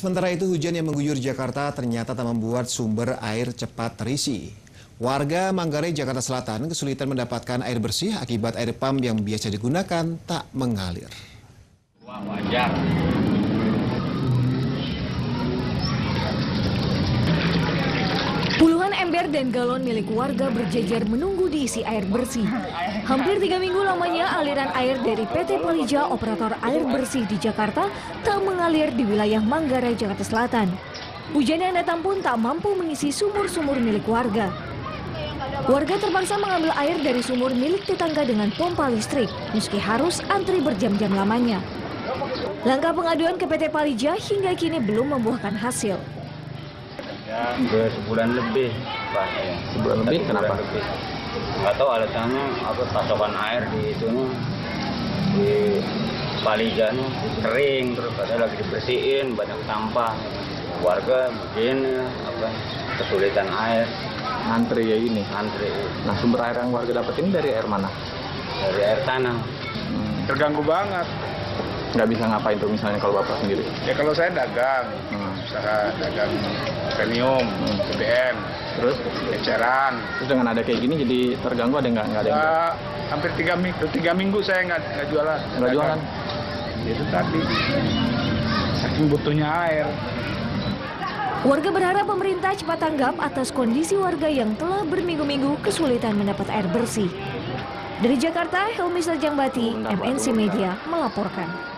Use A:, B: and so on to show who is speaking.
A: Sementara itu, hujan yang mengguyur Jakarta ternyata tak membuat sumber air cepat terisi. Warga Manggarai, Jakarta Selatan kesulitan mendapatkan air bersih akibat air pump yang biasa digunakan tak mengalir.
B: Wah, wajar.
C: Puluhan ember dan galon milik warga berjejer menunggu diisi air bersih. Hampir 3 minggu lamanya aliran air dari PT Palija, operator air bersih di Jakarta, tak mengalir di wilayah Manggarai, Jakarta Selatan. Hujan yang datang pun tak mampu mengisi sumur-sumur milik warga. Warga terpaksa mengambil air dari sumur milik tetangga dengan pompa listrik, meski harus antri berjam-jam lamanya. Langkah pengaduan ke PT Palija hingga kini belum membuahkan hasil.
B: Ya, udah sebulan lebih, Pak. Ya.
D: Sebulan lebih, kenapa?
B: Nggak tahu alasannya, apa pasokan air di itunya, di Palijanya kering, terus ada lagi dibersihin, banyak sampah. Warga mungkin kesulitan air.
D: Antri ya ini?
B: Antri.
D: Nah, sumber air yang warga dapat ini dari air mana?
B: Dari air tanah.
E: Terganggu banget.
D: Nggak bisa ngapain tuh misalnya kalau Bapak sendiri?
E: Ya kalau saya dagang, usaha dagang premium, BBM,
D: Terus?
E: eceran.
D: Terus dengan ada kayak gini jadi terganggu ada nggak? Nggak ada yang
E: Hampir 3 minggu saya nggak jualan.
D: nggak jualan?
E: Itu tadi, saking butuhnya air.
C: Warga berharap pemerintah cepat tanggap atas kondisi warga yang telah berminggu-minggu kesulitan mendapat air bersih. Dari Jakarta, Helmi Sarjangbati, MNC Media melaporkan.